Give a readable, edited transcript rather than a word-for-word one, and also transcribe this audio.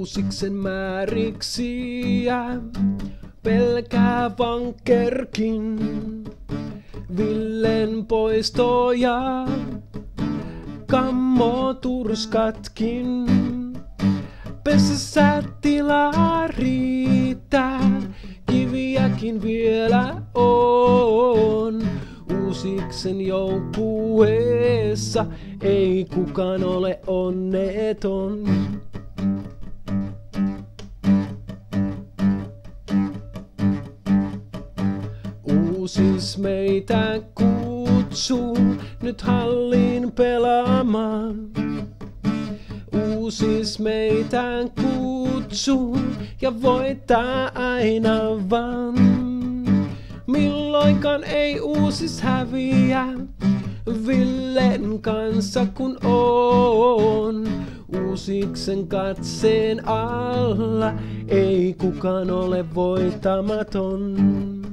Uusiksen määriksiä pelkää vankerkin. Villen poistoja kammoturskatkin. Pesessä tilaa riittää, kiviäkin vielä on. Uusiksen joukkueessa ei kukaan ole onneton. Uusis meitä kutsuu nyt halliin pelaamaan. Uusis meitä kutsuu ja voittaa aina vaan. Milloinkaan ei Uusis häviä Villen kanssa kun on. Uusiksen katseen alla ei kukaan ole voittamaton.